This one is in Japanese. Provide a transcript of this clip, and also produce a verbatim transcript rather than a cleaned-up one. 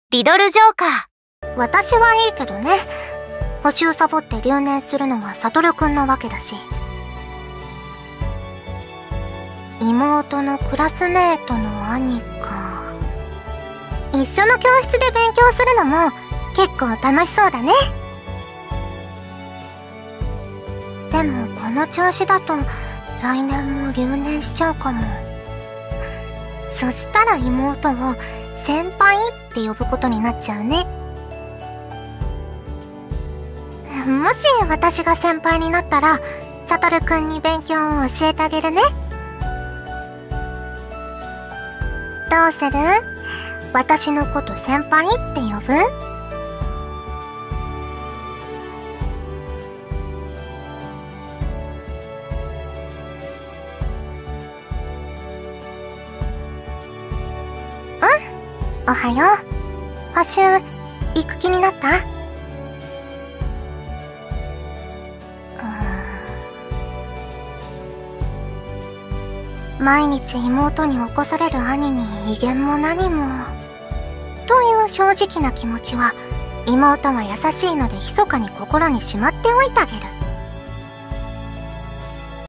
リドルジョーカー。 私はいいけどね。補習サボって留年するのはサトルくんなわけだし。妹のクラスメートの兄か。一緒の教室で勉強するのも結構楽しそうだね。でもこの調子だと来年も留年しちゃうかも。そしたら妹を先輩って呼ぶことになっちゃうね。もし私が先輩になったらサトルくんに勉強を教えてあげるね。どうする？私のこと先輩って呼ぶ？おはよう。補習、行く気になった？毎日妹に起こされる兄に威厳も何も。という正直な気持ちは、妹は優しいので密かに心にしまっておいてあげる。